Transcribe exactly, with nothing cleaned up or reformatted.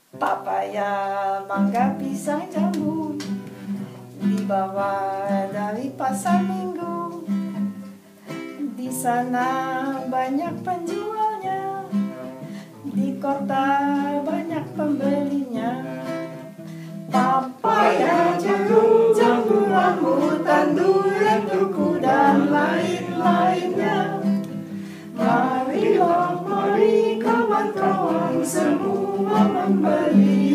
papaya, mangga, pisang, jambu dibawa dari pasar minggu. Di sana banyak penjualnya, di kota banyak pembelinya. Papaya, jeruk, jambu, rambutan, durian, duku, dan lain-lainnya. Marilah, mari kawan-kawan semua membeli.